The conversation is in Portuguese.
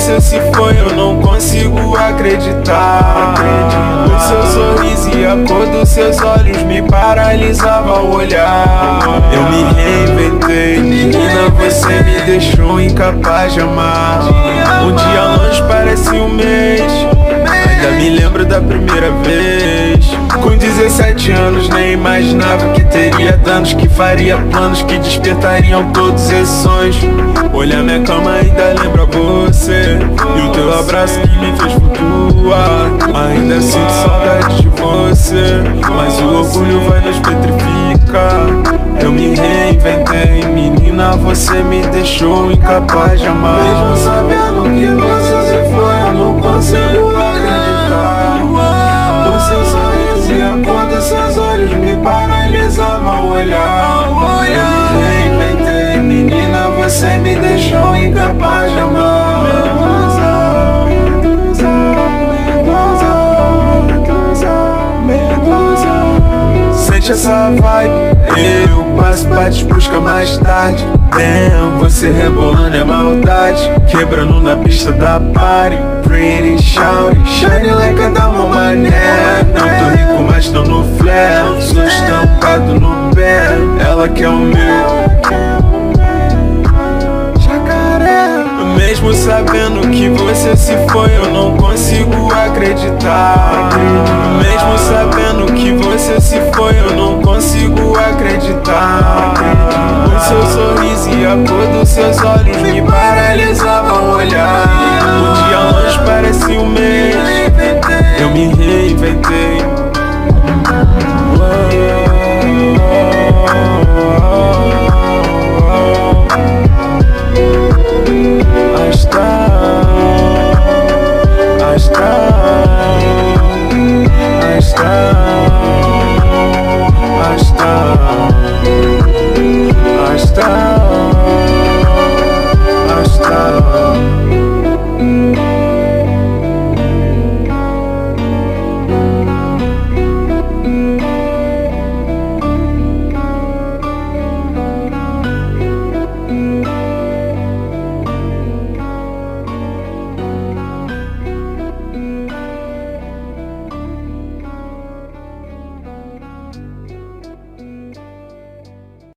você se foi, eu não consigo acreditar. O seu sorriso e a cor dos seus olhos me paralisava ao olhar. Eu me reinventei, menina, você me deixou incapaz de amar. Um dia longe parece um mês, ainda me lembro da primeira vez. Com 17 anos nem imaginava que teria danos, que faria planos que despertariam todos esses sonhos. Olhar minha cama ainda lembra você, e o teu abraço que me fez flutuar. Ainda sinto saudade de você, mas o orgulho vai nos petrificar. Eu me reinventei, menina, você me deixou incapaz de amar. Mesmo sabendo que você se foi, eu não consigo acreditar. O seu sorriso e a cor dos seus olhos me paralisavam ao olhar. Eu me reinventei, menina, você me deixou incapaz de amar. Sente essa vibe, eu passo pra te buscar mais tarde. Damn, você rebolando é maldade, quebrando na pista da party. Pretty shouty, shine like a diamond mané. Não tô rico, mas tô no flare, sou estampado no pé. Ela quer o meu jacaré. Mesmo sabendo que você se foi, eu não consigo acreditar. Mesmo sabendo que você se foi, eu não consigo acreditar. O seu sorriso e a cor dos seus olhos me paralisavam ao olhar. Um dia longe parecia um mês, eu me reinventei. Hasta